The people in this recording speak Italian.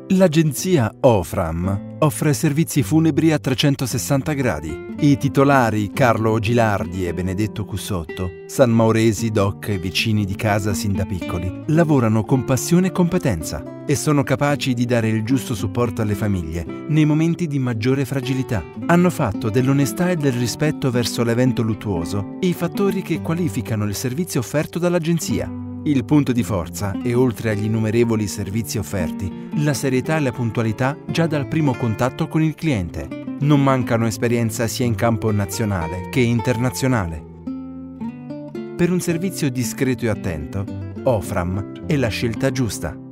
L'agenzia Ofram offre servizi funebri a 360 gradi. I titolari Carlo Gilardi e Benedetto Cussotto, sanmauresi, doc e vicini di casa sin da piccoli, lavorano con passione e competenza e sono capaci di dare il giusto supporto alle famiglie nei momenti di maggiore fragilità. Hanno fatto dell'onestà e del rispetto verso l'evento luttuoso i fattori che qualificano il servizio offerto dall'agenzia. Il punto di forza è, oltre agli innumerevoli servizi offerti, la serietà e la puntualità già dal primo contatto con il cliente. Non mancano esperienza sia in campo nazionale che internazionale. Per un servizio discreto e attento, Ofram è la scelta giusta.